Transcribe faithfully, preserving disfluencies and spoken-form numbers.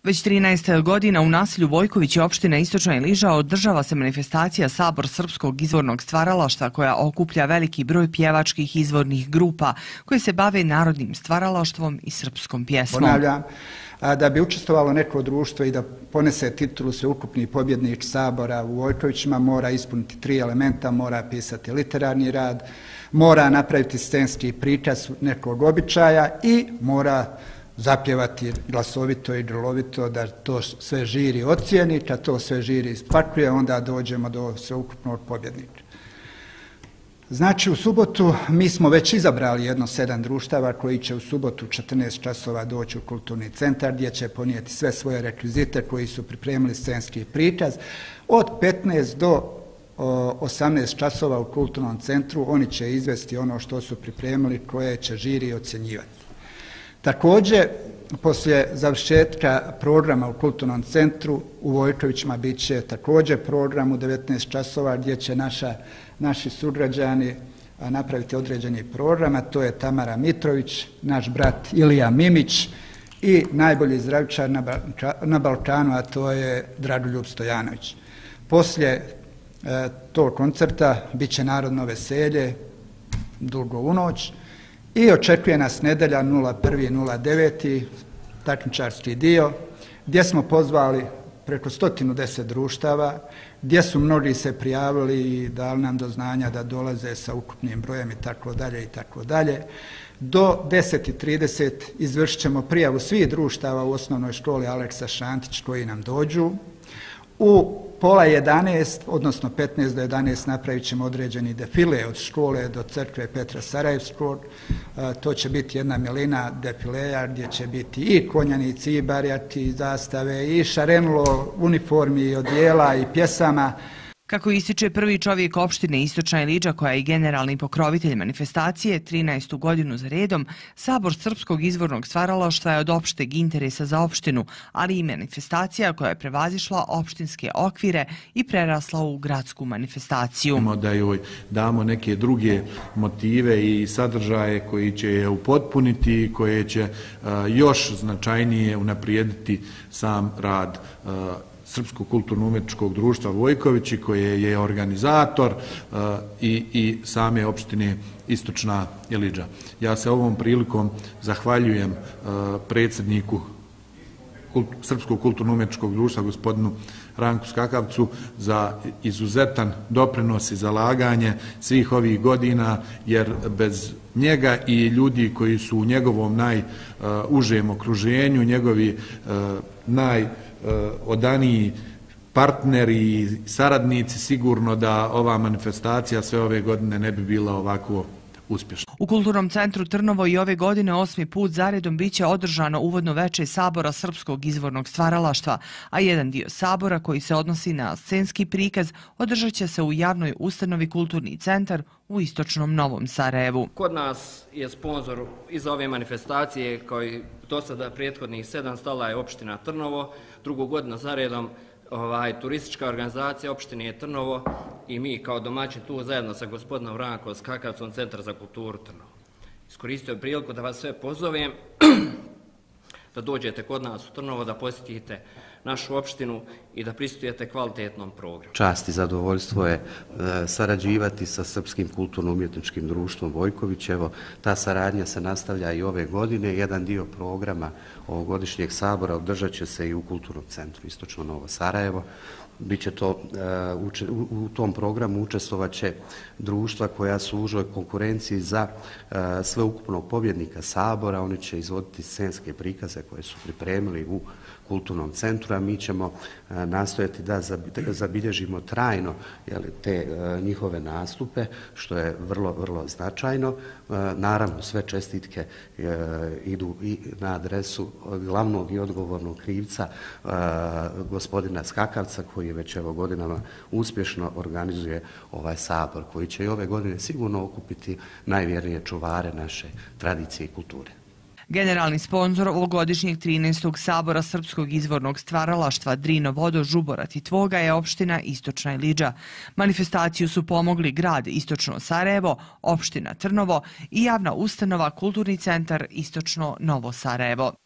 Već trinaest godina u naselju Vojković i opština Istočna Iliža održava se manifestacija Sabor srpskog izvornog stvaralaštva koja okuplja veliki broj pjevačkih izvornih grupa koje se bave narodnim stvaralaštvom i srpskom pjesmom. Ponavljam, da bi učestvovalo neko društvo i da ponese titulu sveukupni pobjednik Sabora u Vojkovićima mora ispuniti tri elementa, mora pisati literarni rad, mora napraviti scenski prikaz nekog običaja i mora zapjevati glasovito i grlovito da to sve žiri ocijeni. Kad to sve žiri ispakuje, onda dođemo do sveukupnog pobjednika. Znači, u subotu mi smo već izabrali jedno sedam društava koji će u subotu u četrnaest časova doći u kulturni centar gdje će ponijeti sve svoje rekvizite koji su pripremili scenski prikaz. Od petnaest do osamnaest časova u kulturnom centru oni će izvesti ono što su pripremili koje će žiri ocjenjivati. Također, poslije završetka programa u kulturnom centru u Vojkovićima bit će također program u devetnaest časova gdje će naša, naši sugrađani napraviti određeni program, a to je Tamara Mitrović, naš brat Ilija Mimić i najbolji zdravičar na Balkanu, a to je Dragoljub Stojanović. Poslije e, tog koncerta bit će narodno veselje dugo u noć. I očekuje nas nedelja nula prvi nula deveti takmičarski dio gdje smo pozvali preko sto deset društava, gdje su mnogi se prijavili i dali nam do znanja da dolaze sa ukupnim brojem i tako dalje i tako dalje. Do deset i trideset izvršit ćemo prijavu svih društava u osnovnoj školi Aleksa Šantić koji nam dođu. U pola jedanaest, odnosno petnaest do jedanaest napravit ćemo određeni defile od škole do crkve Petra Sarajevskog. E, to će biti jedna milina defileja gdje će biti i konjanici, i barjati, i zastave, i šarenilo uniformi, i odjela, i pjesama. Kako ističe prvi čovjek opštine Istočna Iliža koja je generalni pokrovitelj manifestacije, trinaestu godinu za redom, Sabor srpskog izvornog stvaralaštva je od opšteg interesa za opštinu, ali i manifestacija koja je prevazišla opštinske okvire i prerasla u gradsku manifestaciju. Da joj damo neke druge motive i sadržaje koji će je upotpuniti i koje će još značajnije unaprijediti sam rad Srpskog kulturno-umjetničkog društva Vojkovići koje je organizator uh, i, i same opštine Istočna Iliža. Ja se ovom prilikom zahvaljujem uh, predsjedniku kult, Srpskog kulturno-umjetničkog društva gospodinu Ranku Skakavcu za izuzetan doprinos i zalaganje svih ovih godina, jer bez njega i ljudi koji su u njegovom najužem okruženju, njegovi uh, naj odaniji partneri i saradnici, sigurno da ova manifestacija sve ove godine ne bi bila ovako uspješna. U Kulturnom centru Trnovo i ove godine osmi put zaredom biće održano uvodno veče Sabora srpskog izvornog stvaralaštva, a jedan dio Sabora koji se odnosi na scenski prikaz održat će se u javnoj ustanovi Kulturni centar u Istočnom Novom Sarajevu. Kod nas je sponzor iza ove manifestacije kao i do sada prethodnih sedam stola je opština Trnovo, drugu godinu zaredom ovaj, turistička organizacija opštine Trnovo i mi kao domaći tu zajedno sa gospodinom Rankom Skakavcom Centar za kulturu Trnovo. Iskoristio priliku da vas sve pozovem da dođete kod nas u Trnovo, da posjetite našu opštinu i da pristujete kvalitetnom programu. Čast i zadovoljstvo je e, sarađivati sa Srpskim kulturno-umjetničkim društvom Vojković. Evo, ta saradnja se nastavlja i ove godine. Jedan dio programa ovogodišnjeg sabora održat će se i u Kulturnom centru Istočno Novo Sarajevo. Biće to, e, u, u tom programu učestvovat će društva koja su u užoj konkurenciji za e, sveukupnog pobjednika sabora. Oni će izvoditi scenske prikaze koje su pripremili u Kulturnom centru, a mi ćemo e, nastojati da zabilježimo trajno jeli, te e, njihove nastupe, što je vrlo, vrlo značajno. E, naravno, sve čestitke e, idu i na adresu glavnog i odgovornog krivca e, gospodina Skakavca, koji već evo godinama uspješno organizuje ovaj sabor, koji će i ove godine sigurno okupiti najvjernije čuvare naše tradicije i kulture. Generalni sponzor ovogodišnjeg trinaestog Sabora srpskog izvornog stvaralaštva Drino Vodo Žuborat i Tvoga je opština Istočna Iliža. Manifestaciju su pomogli grad Istočno Sarajevo, opština Trnovo i javna ustanova Kulturni centar Istočno Novo Sarajevo.